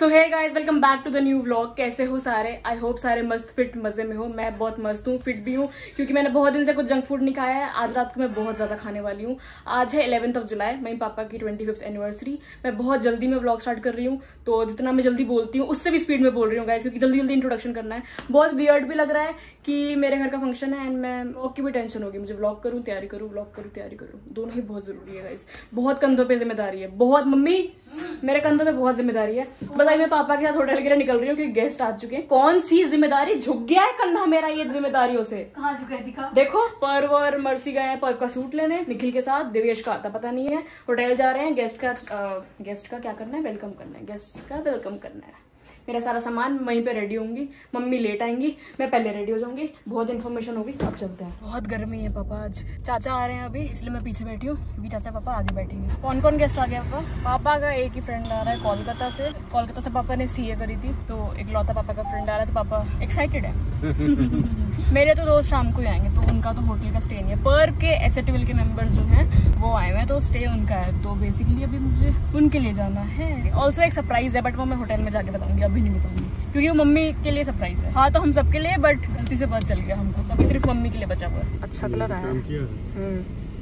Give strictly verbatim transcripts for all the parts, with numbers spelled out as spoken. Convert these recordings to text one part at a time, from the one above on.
So hey guys, welcome back to the new vlog. कैसे हो सारे? आई होप सारे मस्त फिट मजे में हो। मैं बहुत मस्त हूँ, फिट भी हूँ, क्योंकि मैंने बहुत दिन से कुछ जंक फूड नहीं खाया है। आज रात को मैं बहुत ज्यादा खाने वाली हूँ। आज है इलेवेंथ ऑफ जुलाई, मेरे पापा की ट्वेंटी फिफ्थ एनिवर्सरी। मैं बहुत जल्दी में व्लॉग स्टार्ट कर रही हूँ, तो जितना मैं जल्दी बोलती हूँ उससे भी स्पीड में बोल रही हूँ गाइस, क्योंकि जल्दी जल्दी इंट्रोडक्शन करना है। बहुत वियर्ड भी लग रहा है कि मेरे घर का फंक्शन है एंड मैं व्लॉग की भी टेंशन होगी। मुझे व्लॉग करूँ, तैयारी करूँ, व्लॉग करूँ, तैयारी करूँ, दोनों ही बहुत जरूरी है गाइस। बहुत कंधों पे जिम्मेदारी है, बहुत। मम्मी मेरे कंधों पे बहुत जिम्मेदारी है। बताइए, मैं पापा के साथ होटल के लिए निकल रही हूँ क्योंकि गेस्ट आ चुके हैं। कौन सी जिम्मेदारी? झुक गया है कंधा मेरा ये जिम्मेदारियों से। कहाँ झुका है? दिखा। देखो, पर्व और मर्सी गए हैं पर्व का सूट लेने, निखिल के साथ। देवेश का आता पता नहीं है। होटल जा रहे हैं, गेस्ट का आ, गेस्ट का क्या करना है? वेलकम करना है। गेस्ट का वेलकम करना है। मेरा सारा सामान वहीं पे रेडी होंगी। मम्मी लेट आएंगी, मैं पहले रेडी हो जाऊंगी। बहुत इन्फॉर्मेशन होगी, अब चलते हैं। बहुत गर्मी है पापा, आज चाचा आ रहे हैं अभी, इसलिए मैं पीछे बैठी हूँ क्योंकि चाचा पापा आगे बैठेंगे। कौन कौन गेस्ट आ गया पापा? पापा का एक ही फ्रेंड आ रहा है कोलकाता से। कोलकाता से पापा ने सीए करी थी, तो एक लौता पापा का फ्रेंड आ रहा है, तो पापा एक्साइटेड है। मेरे तो दोस्त शाम को ही आएंगे, तो उनका तो होटल का स्टे नहीं है। पर के एसएटीविल के मेंबर्स जो हैं वो आए हुए हैं, तो स्टे उनका है। तो बेसिकली अभी मुझे उनके लिए जाना है। ऑल्सो एक सरप्राइज है, बट वो मैं होटल में जाके बताऊंगी, अभी नहीं बताऊंगी, क्योंकि वो मम्मी के लिए सरप्राइज है। हाँ, तो हम सबके लिए, बट गलती से पता चल गया हमको, अभी सिर्फ मम्मी के लिए बचा हुआ है। अच्छा कलर आया है।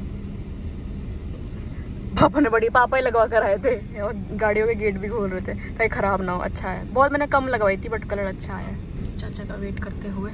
पापा ने बड़ी पापा ही लगवा कर आए थे, और गाड़ियों के गेट भी खोल रहे थे ताकि खराब ना हो। अच्छा है, बहुत मैंने कम लगवाई थी, बट कलर अच्छा है। चाचा का वेट करते हुए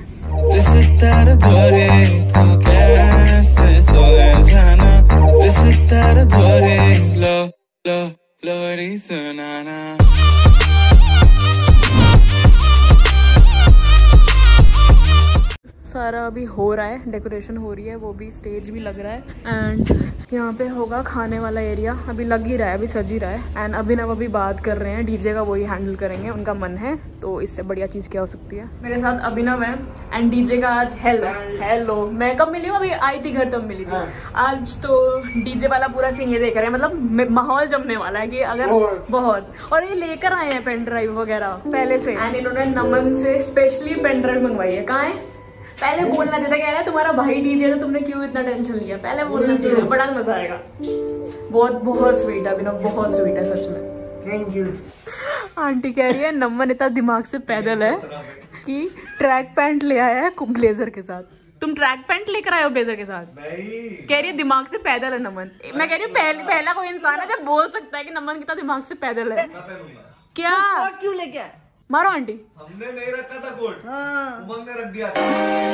सारा अभी हो रहा है, डेकोरेशन हो रही है, वो भी स्टेज भी लग रहा है। एंड यहाँ पे होगा खाने वाला एरिया, अभी लग ही रहा है, अभी सज ही रहा है। एंड अभिनव अभी बात कर रहे हैं, डीजे का वही हैंडल करेंगे, उनका मन है, तो इससे बढ़िया चीज़ क्या हो सकती है। मेरे साथ अभिनव है एंड डीजे का आज हेलो हेलो मैं कब मिली हूँ? अभी आई थी घर तब मिली थी। आज तो डीजे वाला पूरा सीन ये देख रहे हैं, मतलब माहौल जमने वाला है कि अगर बहुत। और ये लेकर आए हैं पेन ड्राइव वगैरह पहले से, एंड इन्होंने नमन से स्पेशली पेन ड्राइव मंगवाई है। कहाँ है? पहले बोलना चाहिए, कह रहा है तुम्हारा भाई डीजे, तो तुमने क्यों इतना टेंशन लिया? पहले बोलना चाहिए, बड़ा मजा आएगा। बहुत बहुत स्वीट है अभिनव, बहुत स्वीट है सच में। Thank you. आंटी कह रही है नमन इतना दिमाग से पैदल है कि ट्रैक पैंट ले आया है ब्लेजर के साथ। तुम ट्रैक पैंट लेकर आए हो ब्लेजर के साथ? नहीं। कह रही है दिमाग से पैदल है नमन। मैं कह रही हूँ पहले पहला कोई इंसान है जब बोल सकता है कि नमन कितना दिमाग से पैदल है। क्या क्यों लेके आए? मारो आंटी। हमने नहीं रखा था कोट, हाँ। उमंग ने रख दिया था।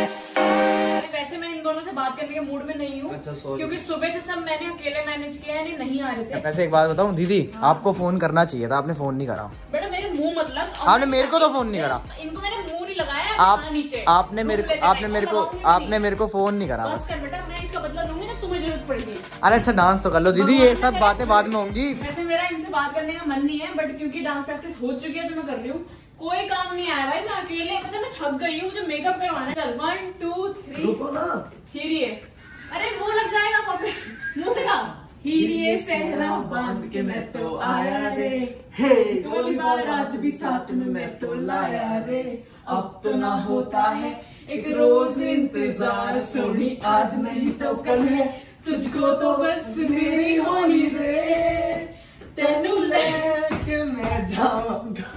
वैसे मैं इन दोनों से बात करने के मूड में नहीं हूँ, अच्छा, क्योंकि सुबह से सब मैंने अकेले मैनेज किया है, नहीं आ रहे थे। वैसे एक बात बताऊं दीदी, आपको फोन करना चाहिए था, आपने फोन नहीं करा। बेटा मेरे मुंह मतलब, आपने मेरे को तो फोन नहीं करा। इनको मैंने मुंह नहीं लगाया। आप नीचे आपने मेरे को आपने मेरे को आपने मेरे को फोन नहीं करा। बस कर बेटा, मैं इसका बदला लूंगी ना, तुम्हें जरूरत पड़ेगी। अरे अच्छा डांस तो कर लो दीदी, ये सब बातें बाद में होंगी। वैसे मेरा इनसे बात करने का मन नहीं है, बट क्योंकि डांस प्रैक्टिस हो चुकी है तो मैं कर रही हूँ। कोई काम नहीं आया भाई, मैं अकेले, पता मैं थक गई हूँ, मुझे मेकअप करवाना है। चल वन टू थ्री। रुको ना। हीरिए, अरे वो लग जाएगा कॉपी, मुंह से गा। हीरिए सहरा बांध के मैं तो आया रे, हे डोली बारात भी साथ में मैं तो लाया रे। अब तो ना होता है एक रोज इंतजार, सोनी आज नहीं तो कल है, तुझको तो बस मेरी होनी रे। तेनू लेके मैं जाऊंगा,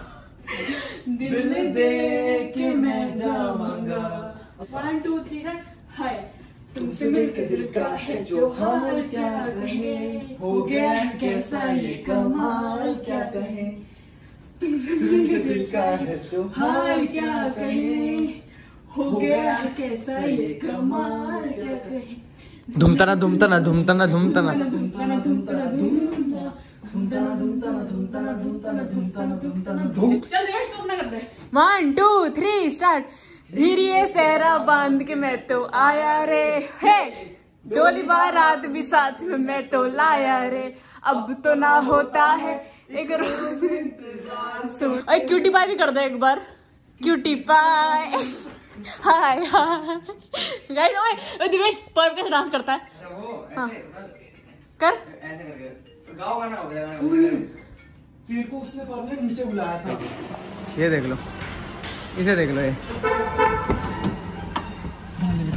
दिल दे के मैं जाऊंगा। One two three run. हाय तुमसे मिलकर दिल का है जो हाल, क्या कहे हो गया है कैसा ये कमाल, क्या कहे तुमसे मिलकर दिल का है जो हाल, क्या कहे हो गया है कैसा ये कमाल, क्या कहे। धुमतना धुमतना धुमतना धुमतना धुमतना धुमतना धुमतना धुमतना धुमतना धुमतना धुमतना धुमतना धुमतना धूम। चल देवेश तू अपना कर दे। One two three start. हीरिए सहरा बांध के मैं तो आया रे, हे डोली बारात भी साथ में मैं तो लाया रे। अब तो ना होता है एक रोज इंतजार। अरे क्यूटी पाई भी कर दो एक बार, क्यूटी पाई। हाय हाय गाइस, ओए दिवेश पर्व कैसे डांस करता है? हाँ कर। ऐसे करके गाओ गाना हो जाएगा। तेरे को उसने पर्व में नीचे बुलाया था। ये देख लो, इसे देख लो, ये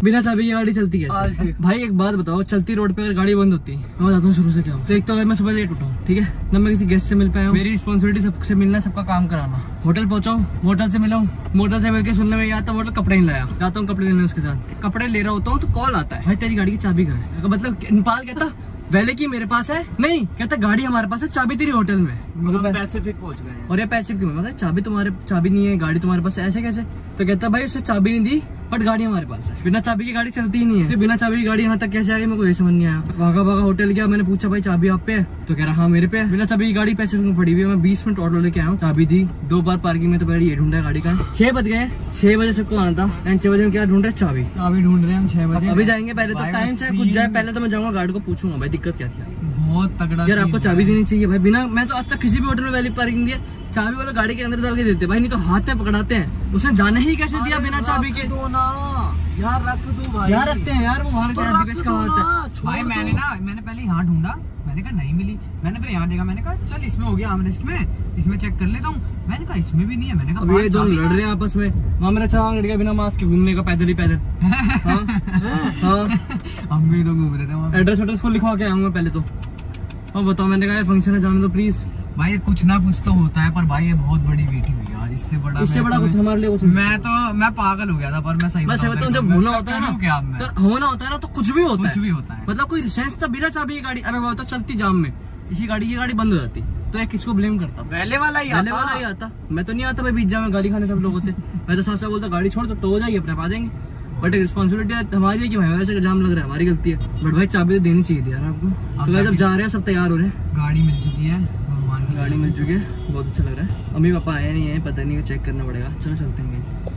बिना चाबी की गाड़ी चलती कैसे? भाई एक बात बताओ, चलती रोड पे अगर गाड़ी बंद होती, मैं बताता हूँ शुरू से क्या हो। तो एक तो अगर मैं सुबह लेट उठाऊँ, ठीक है ना, मैं किसी गेस्ट से मिल पाया हूँ, मेरी रिस्पॉन्सिबिलिटी सबसे मिलना, सबका काम कराना। होटल पहुंचाऊँ, मोटल से मिलाऊँ, मोटल से मिलकर सुनने में आता मोटल कपड़े नहीं लाया, जाता हूँ कपड़े लेने उसके साथ, कपड़े ले रहा होता हूँ तो कॉल आता है, भाई तेरी गाड़ी की चाबी कहाँ है? मतलब नेपाल कहता पहले की मेरे पास है, नहीं कहता गाड़ी हमारे पास है, चाबी तेरी होटल में। मतलब पैसिफिक पहुंच गए और ये पैसिव क्यों? मतलब चाबी तुम्हारे, चाबी नहीं है, गाड़ी तुम्हारे पास है, ऐसे कैसे? तो कहता भाई उसने चाबी नहीं दी बट गाड़ी हमारे पास है। बिना चाबी की गाड़ी चलती ही नहीं है। बिना चाबी की गाड़ी यहाँ तक कैसे आ गई, मेरे को ये समझ नहीं आया। भागा भागा होटल गया, मैंने पूछा भाई चाबी आप पे है? तो कह रहा हाँ मेरे पे है। बिना चाबी की गाड़ी पैसे में पड़ी हुई है। मैं बीस मिनट ऑटो लेके आया हूँ, चाबी दी, दो बार पार्किंग में तो पहले ये ढूंढा है गाड़ी का। छह बज गए, छह बजे सबको आना था एंड छह बजे में क्या ढूंढ रहे? चाबी। चाबी ढूंढ रहे हैं हम छह बजे। अभी जाएंगे, पहले तो टाइम चाहे कुछ जाए, पहले तो मैं जाऊंगा गाड़ी को पूछूंगा भाई दिक्कत क्या थी। बहुत तगड़ा यार आपको चाबी देनी चाहिए भाई। बिना, मैं तो आज तक किसी भी होटल में वैली पार्किंग दिया, चाबी वाला गाड़ी के अंदर डाल के देते भाई, नहीं तो हाथ में पकड़ाते हैं। उसने जाने ही कैसे दिया बिना चाबी के? दो ना यार, रख दो भाई। यार रखते हैं यार, वो वहाँ का दिवेश का हाथ है भाई। मैंने ना मैंने पहले यहाँ ढूंढा, मैंने कहा नहीं मिली, मैंने फिर यहाँ देखा, मैंने कहा चल इसमें हो गया आमरेस्ट में, इसमें चेक कर लेता हूँ, मैंने कहा इसमें भी नहीं है। मैंने कहा अब ये जो लड़ रहे हैं आपस में, वहाँ मेरा चांग लड़ गया बिना मास्क के घूमने का, पैदल ही पैदल। हाँ हाँ हम भी तो घूम रहे थे वहाँ। एड्रेस एड्रेस फुल लिखवा के आऊंगा पहले तो। और बताओ, मैंने कहा फंक्शन है, जाने दो प्लीज। भाई कुछ ना कुछ तो होता है, पर भाई ये बहुत बड़ी मीटिंग हुई यार, इससे बड़ा इससे बड़ा कुछ हमारे लिए कुछ। मैं तो मैं पागल हो गया था, पर मैं सही बस बताऊं, जब होना होता है ना, क्या तो होना होता है ना, तो कुछ भी होता है, कुछ भी होता है। मतलब कोई सेंस था बिना चाबी की गाड़ी, अरे वो तो चलती जाम में, इसी गाड़ी की गाड़ी बंद हो जाती, तो एक किसको ब्लेम करता? पहले वाला ही पहले वाला ही आता। मैं तो नहीं आता भाई बीच जाम में गाली खाने सब लोगों से। मैं तो साफ साफ बोलता गाड़ी छोड़, तो टो हो जाएगी, अपने आ जाएंगे। बट रिस्पॉन्सिबिलिटी हमारी है कि भाई वैसे जाम लग रहा है, हमारी गलती है। बट भाई चाबी तो देनी चाहिए थी यार आपको। तो जब जा रहे हैं सब तैयार हो रहे हैं, गाड़ी मिल चुकी है, भगवान की गाड़ी मिल चुकी है, बहुत अच्छा लग रहा है। मम्मी पापा आए नहीं है, पता नहीं, चेक करना पड़ेगा। चलो चलते हैं।